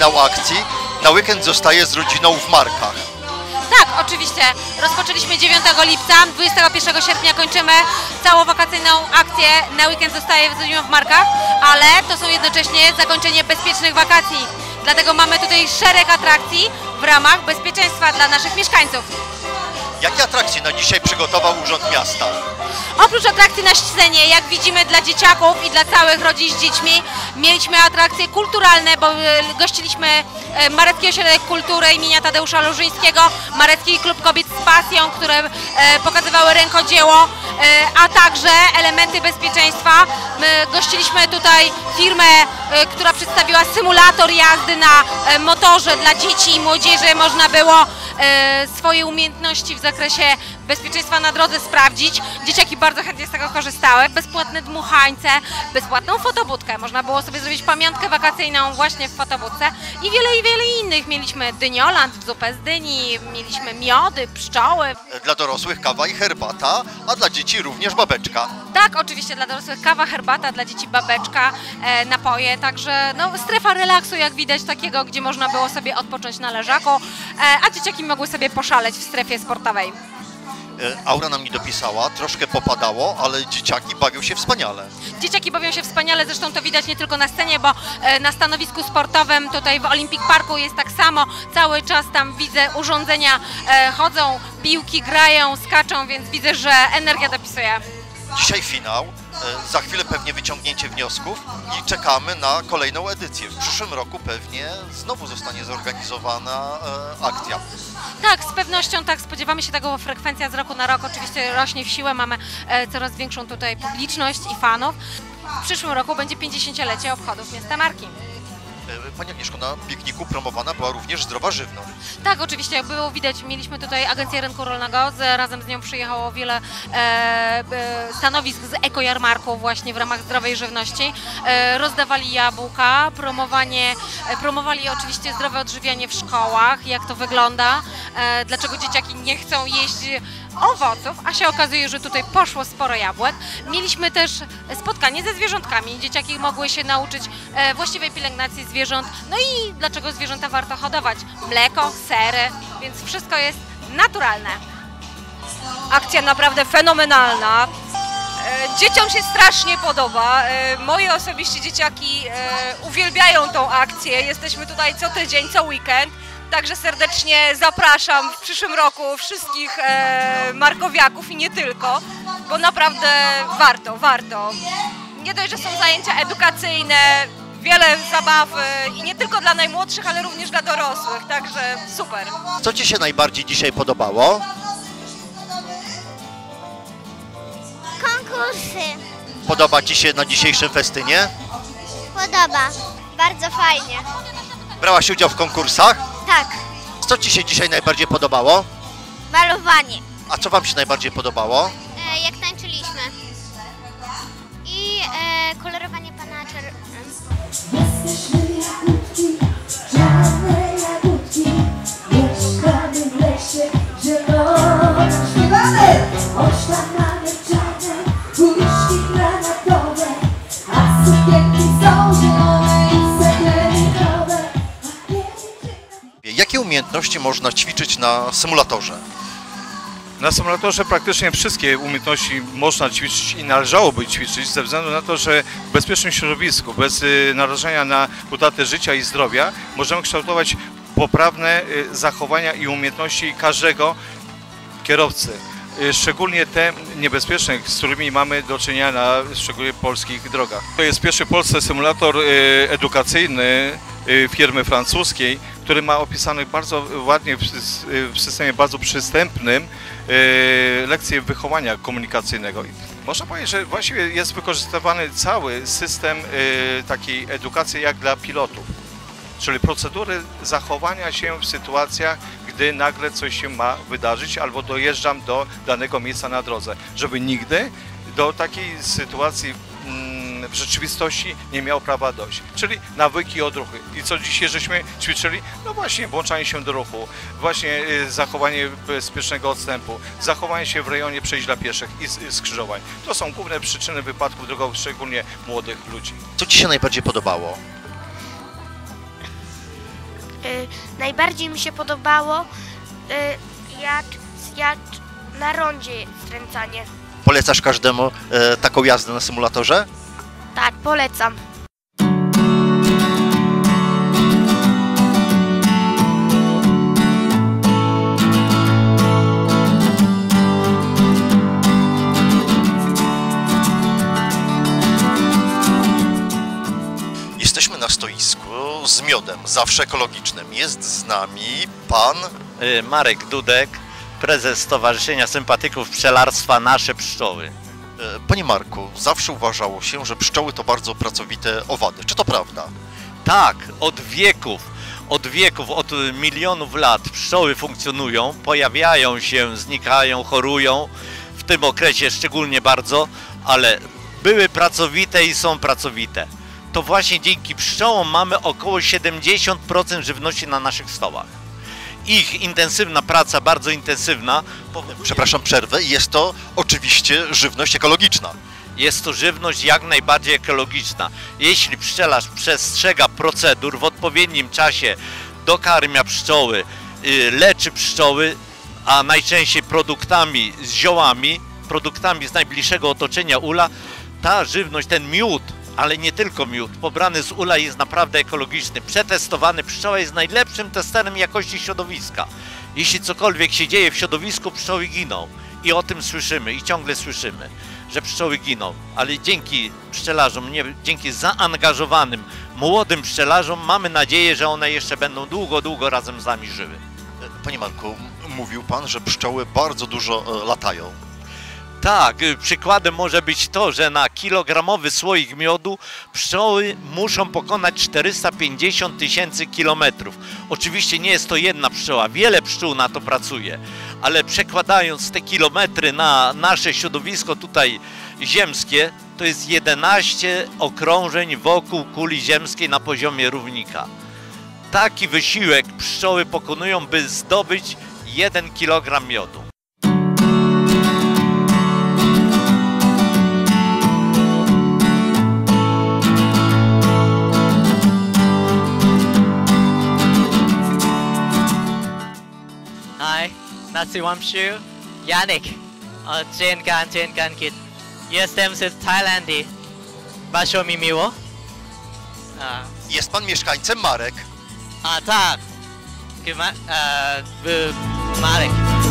finał akcji. Na weekend zostaje z rodziną w Markach. Tak, oczywiście. Rozpoczęliśmy 9 lipca, 21 sierpnia kończymy całą wakacyjną akcję. Na weekend zostaje z rodziną w Markach, ale to są jednocześnie zakończenie bezpiecznych wakacji. Dlatego mamy tutaj szereg atrakcji w ramach bezpieczeństwa dla naszych mieszkańców. Jakie atrakcje na dzisiaj przygotował Urząd Miasta? Oprócz atrakcji na scenie, jak widzimy, dla dzieciaków i dla całych rodzin z dziećmi, mieliśmy atrakcje kulturalne, bo gościliśmy Marecki Ośrodek Kultury imienia Tadeusza Lużyńskiego, Marecki Klub Kobiet z Pasją, które pokazywały rękodzieło, a także elementy bezpieczeństwa. My gościliśmy tutaj firmę, która przedstawiła symulator jazdy na motorze dla dzieci i młodzieży. Można było swoje umiejętności w zakresie bezpieczeństwa na drodze sprawdzić. Dzieciaki bardzo chętnie z tego korzystały. Bezpłatne dmuchańce, bezpłatną fotobudkę. Można było sobie zrobić pamiątkę wakacyjną właśnie w fotobudce i wiele innych. Mieliśmy dynioland, zupę z dyni, mieliśmy miody, pszczoły. Dla dorosłych kawa i herbata, a dla dzieci również babeczka. Tak, oczywiście dla dorosłych kawa, herbata, dla dzieci babeczka, napoje, także no, strefa relaksu, jak widać, takiego, gdzie można było sobie odpocząć na leżaku, a dzieciaki mogły sobie poszaleć w strefie sportowej. Aura nam nie dopisała, troszkę popadało, ale dzieciaki bawią się wspaniale. Dzieciaki bawią się wspaniale, zresztą to widać nie tylko na scenie, bo na stanowisku sportowym tutaj w Olympic Parku jest tak samo. Cały czas tam widzę urządzenia, chodzą, piłki grają, skaczą, więc widzę, że energia dopisuje. Dzisiaj finał, za chwilę pewnie wyciągnięcie wniosków i czekamy na kolejną edycję. W przyszłym roku pewnie znowu zostanie zorganizowana akcja. Tak, z pewnością tak, spodziewamy się tego, bo frekwencja z roku na rok oczywiście rośnie w siłę, mamy coraz większą tutaj publiczność i fanów. W przyszłym roku będzie 50-lecie obchodów miasta Marki. Pani Agnieszko, na pikniku promowana była również zdrowa żywność. Tak, oczywiście, jak było widać, mieliśmy tutaj Agencję Rynku Rolnego, razem z nią przyjechało wiele stanowisk z ekojarmarku właśnie w ramach zdrowej żywności. Rozdawali jabłka, promowali oczywiście zdrowe odżywianie w szkołach, jak to wygląda, dlaczego dzieciaki nie chcą jeść owoców, a się okazuje, że tutaj poszło sporo jabłek. Mieliśmy też spotkanie ze zwierzątkami. Dzieciaki mogły się nauczyć właściwej pielęgnacji zwierząt, no i dlaczego zwierzęta warto hodować. Mleko, sery, więc wszystko jest naturalne. Akcja naprawdę fenomenalna. Dzieciom się strasznie podoba. Moje osobiście dzieciaki uwielbiają tą akcję. Jesteśmy tutaj co tydzień, co weekend. Także serdecznie zapraszam w przyszłym roku wszystkich markowiaków i nie tylko, bo naprawdę warto. Nie dość, że są zajęcia edukacyjne, wiele zabawy i nie tylko dla najmłodszych, ale również dla dorosłych, także super. Co Ci się najbardziej dzisiaj podobało? Konkursy. Podoba Ci się na dzisiejszym festynie? Podoba. Bardzo fajnie. Brałaś udział w konkursach? Tak. Co Ci się dzisiaj najbardziej podobało? Malowanie. A co Wam się najbardziej podobało? Jak tańczyliśmy. I kolorowanie panaczy. Jesteśmy jagódki, czarne jagódki, mieszkamy w lesie zielonym. Śpiewamy! Choć tam mamy czarne uliczki granatowe, a sukienki są zielone i sekretowe. Jakie umiejętności można ćwiczyć na symulatorze? Na symulatorze praktycznie wszystkie umiejętności można ćwiczyć i należałoby ćwiczyć ze względu na to, że w bezpiecznym środowisku, bez narażenia na utratę życia i zdrowia możemy kształtować poprawne zachowania i umiejętności każdego kierowcy. Szczególnie te niebezpieczne, z którymi mamy do czynienia na szczególnie polskich drogach. To jest pierwszy w Polsce symulator edukacyjny firmy francuskiej, który ma opisany bardzo ładnie w systemie bardzo przystępnym lekcje wychowania komunikacyjnego. Można powiedzieć, że właściwie jest wykorzystywany cały system takiej edukacji jak dla pilotów, czyli procedury zachowania się w sytuacjach, gdy nagle coś się ma wydarzyć albo dojeżdżam do danego miejsca na drodze, żeby nigdy do takiej sytuacji w rzeczywistości nie miał prawa dojść. Czyli nawyki, odruchy. I co dzisiaj żeśmy ćwiczyli? No właśnie włączanie się do ruchu, właśnie zachowanie bezpiecznego odstępu, zachowanie się w rejonie przejść dla pieszych i skrzyżowań. To są główne przyczyny wypadków drogowych, szczególnie młodych ludzi. Co Ci się najbardziej podobało? Najbardziej mi się podobało jak na rondzie skręcanie. Polecasz każdemu taką jazdę na symulatorze? Tak, polecam. Jesteśmy na stoisku z miodem, zawsze ekologicznym. Jest z nami pan... Marek Dudek, prezes Stowarzyszenia Sympatyków Pszczelarstwa Nasze Pszczoły. Panie Marku, zawsze uważało się, że pszczoły to bardzo pracowite owady. Czy to prawda? Tak, od wieków, od milionów lat pszczoły funkcjonują, pojawiają się, znikają, chorują, w tym okresie szczególnie bardzo, ale były pracowite i są pracowite. To właśnie dzięki pszczołom mamy około 70% żywności na naszych stołach. Ich intensywna praca, bardzo intensywna. Przepraszam, przerwę. Jest to oczywiście żywność ekologiczna. Jest to żywność jak najbardziej ekologiczna. Jeśli pszczelarz przestrzega procedur, w odpowiednim czasie dokarmia pszczoły, leczy pszczoły, a najczęściej produktami z ziołami, produktami z najbliższego otoczenia ula, ta żywność, ten miód, ale nie tylko miód, pobrany z ula jest naprawdę ekologiczny, przetestowany. Pszczoła jest najlepszym testerem jakości środowiska. Jeśli cokolwiek się dzieje w środowisku, pszczoły giną. I o tym słyszymy i ciągle słyszymy, że pszczoły giną. Ale dzięki pszczelarzom, dzięki zaangażowanym, młodym pszczelarzom mamy nadzieję, że one jeszcze będą długo, długo razem z nami żyły. Panie Marku, mówił pan, że pszczoły bardzo dużo latają. Tak, przykładem może być to, że na kilogramowy słoik miodu pszczoły muszą pokonać 450 000 kilometrów. Oczywiście nie jest to jedna pszczoła, wiele pszczół na to pracuje, ale przekładając te kilometry na nasze środowisko tutaj ziemskie, to jest 11 okrążeń wokół kuli ziemskiej na poziomie równika. Taki wysiłek pszczoły pokonują, by zdobyć 1 kg miodu. Hi, Natsiwamshu, Yannick, Chen Gan Kit. Jestem z Tajlandii. Bardzo mi miło. Jest pan mieszkańcem Marek. Tak. Marek.